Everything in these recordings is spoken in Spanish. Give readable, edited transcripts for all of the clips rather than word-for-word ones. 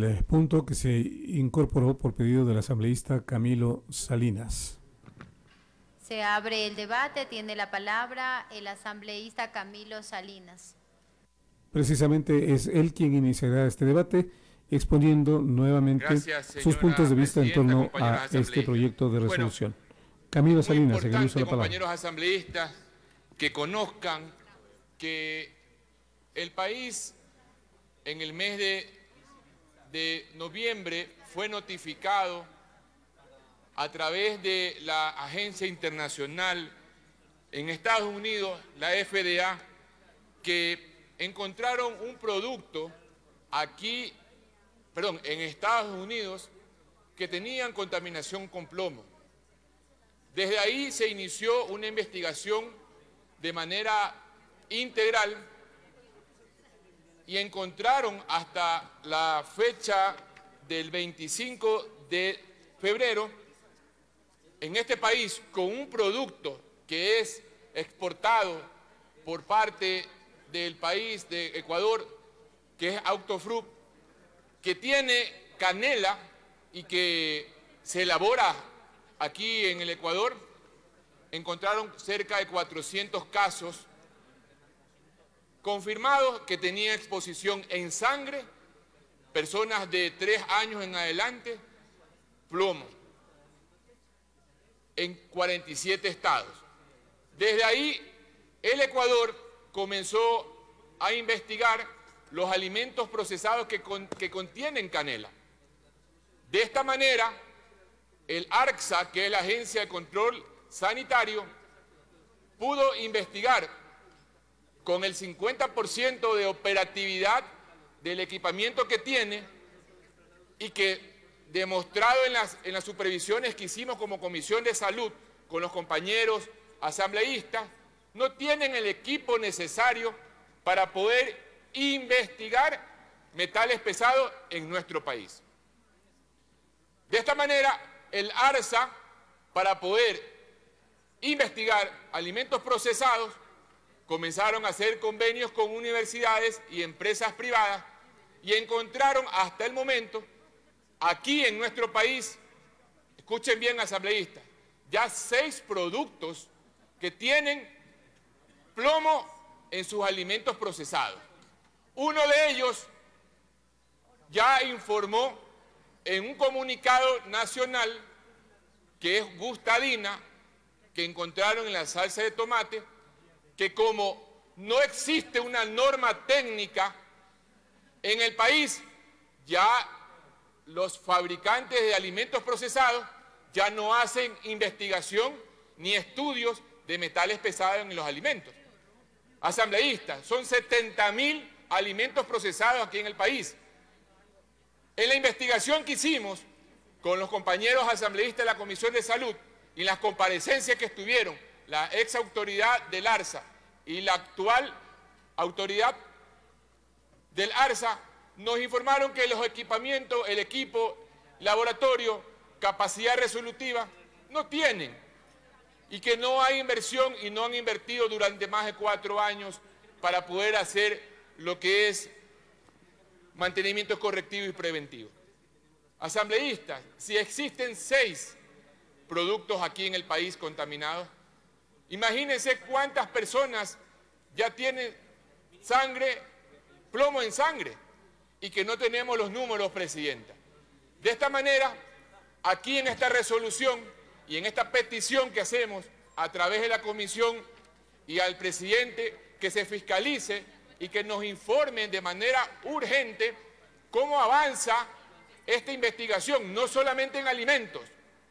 el punto que se incorporó por pedido del asambleísta Camilo Salinas. Se abre el debate, tiene la palabra el asambleísta Camilo Salinas. Precisamente es él quien iniciará este debate, exponiendo nuevamente sus puntos de vista en torno a este proyecto de resolución. Camilo Salinas, en el uso de la palabra. Compañeros asambleístas, que conozcan que el país en el mes de noviembre fue notificado a través de la agencia internacional en Estados Unidos, la FDA, que encontraron un producto en Estados Unidos que tenían contaminación con plomo. Desde ahí se inició una investigación de manera integral y encontraron hasta la fecha del 25 de febrero en este país con un producto que es exportado por parte del país de Ecuador, que es Autofruit, que tiene canela y que se elabora aquí en el Ecuador. Encontraron cerca de 400 casos confirmados que tenían exposición en sangre, personas de 3 años en adelante, plomo, en 47 estados. Desde ahí, el Ecuador comenzó a investigar los alimentos procesados que contienen canela. De esta manera, el ARCSA, que es la Agencia de Control Sanitario, pudo investigar con el 50% de operatividad del equipamiento que tiene y que, demostrado en las supervisiones que hicimos como Comisión de Salud con los compañeros asambleístas, no tienen el equipo necesario para poder investigar metales pesados en nuestro país. De esta manera, el ARSA, para poder investigar alimentos procesados, comenzaron a hacer convenios con universidades y empresas privadas y encontraron hasta el momento, aquí en nuestro país, escuchen bien asambleístas, ya 6 productos que tienen plomo en sus alimentos procesados. Uno de ellos ya informó en un comunicado nacional, que es Gustadina, que encontraron en la salsa de tomate, que como no existe una norma técnica en el país, ya los fabricantes de alimentos procesados ya no hacen investigación ni estudios de metales pesados en los alimentos. Asambleístas, son 70.000 alimentos procesados aquí en el país. En la investigación que hicimos con los compañeros asambleístas de la Comisión de Salud y las comparecencias que estuvieron la ex autoridad del ARSA y la actual autoridad del ARSA, nos informaron que los equipamientos, el equipo, laboratorio, capacidad resolutiva, no tienen, y que no hay inversión y no han invertido durante más de 4 años para poder hacer lo que es mantenimiento correctivo y preventivo. Asambleístas, si existen 6 productos aquí en el país contaminados, imagínense cuántas personas ya tienen sangre, plomo en sangre, y que no tenemos los números, Presidenta. De esta manera, aquí en esta resolución y en esta petición que hacemos a través de la Comisión y al Presidente, que se fiscalice y que nos informen de manera urgente cómo avanza esta investigación, no solamente en alimentos,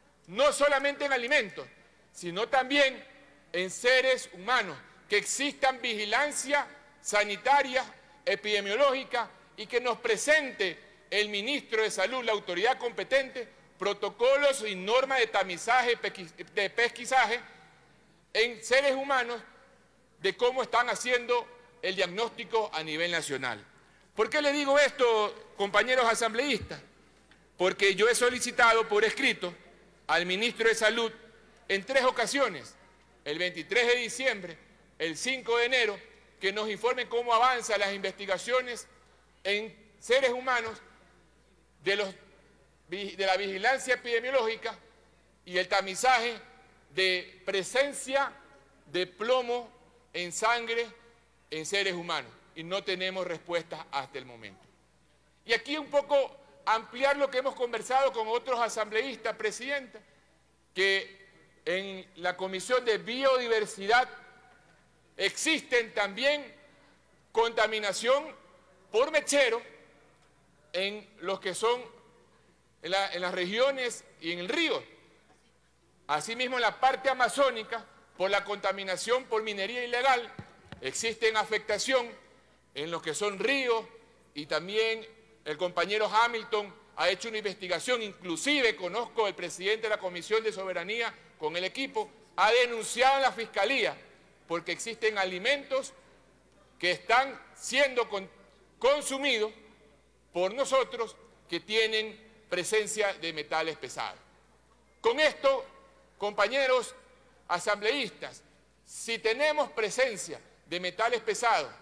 sino también en seres humanos, que existan vigilancia sanitaria, epidemiológica, y que nos presente el ministro de Salud, la autoridad competente, protocolos y normas de tamizaje, de pesquisaje en seres humanos de cómo están haciendo el diagnóstico a nivel nacional. ¿Por qué le digo esto, compañeros asambleístas? Porque yo he solicitado por escrito al ministro de Salud en 3 ocasiones, el 23 de diciembre, el 5 de enero, que nos informe cómo avanzan las investigaciones en seres humanos de la vigilancia epidemiológica y el tamizaje de presencia de plomo en sangre en seres humanos, y no tenemos respuestas hasta el momento. Y aquí un poco ampliar lo que hemos conversado con otros asambleístas, Presidenta, que en la Comisión de Biodiversidad existen también contaminación por mechero en los que son en las regiones y en el río. Asimismo, en la parte amazónica, por la contaminación por minería ilegal, existen afectación en los que son ríos, y también el compañero Hamilton ha hecho una investigación, inclusive conozco al presidente de la Comisión de Soberanía con el equipo, ha denunciado a la Fiscalía porque existen alimentos que están siendo consumidos por nosotros que tienen presencia de metales pesados. Con esto, compañeros asambleístas, si tenemos presencia de metales pesados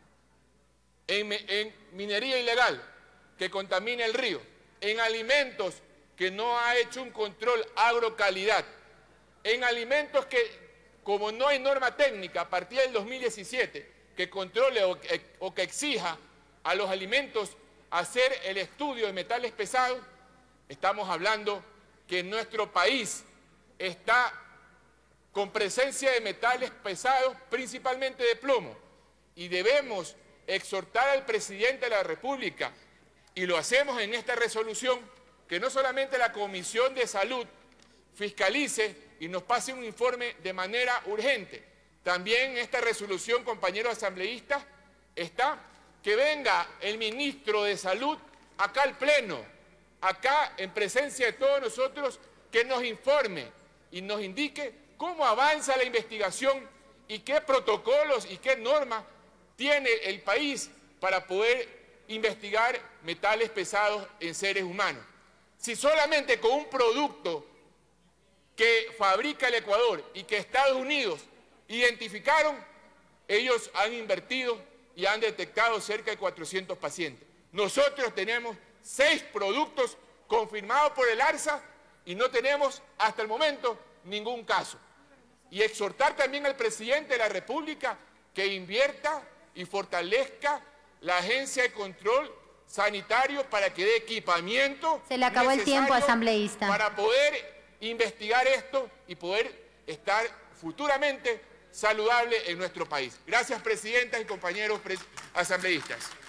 en minería ilegal que contamina el río, en alimentos que no ha hecho un control agrocalidad, en alimentos que, como no hay norma técnica a partir del 2017 que controle o que exija a los alimentos hacer el estudio de metales pesados, estamos hablando que nuestro país está con presencia de metales pesados, principalmente de plomo, y debemos exhortar al presidente de la República, y lo hacemos en esta resolución, que no solamente la Comisión de Salud fiscalice y nos pase un informe de manera urgente, también en esta resolución, compañeros asambleístas, está que venga el ministro de Salud acá al Pleno, acá en presencia de todos nosotros, que nos informe y nos indique cómo avanza la investigación y qué protocolos y qué normas tiene el país para poder investigar metales pesados en seres humanos. Si solamente con un producto que fabrica el Ecuador y que Estados Unidos identificaron, ellos han invertido y han detectado cerca de 400 pacientes. Nosotros tenemos 6 productos confirmados por el ARSA y no tenemos hasta el momento ningún caso. Y exhortar también al presidente de la República que invierta y fortalezca la Agencia de Control Sanitario para que dé equipamiento. Se le acabó el tiempo, asambleísta. Para poder investigar esto y poder estar futuramente saludable en nuestro país. Gracias, presidentas y compañeros asambleístas.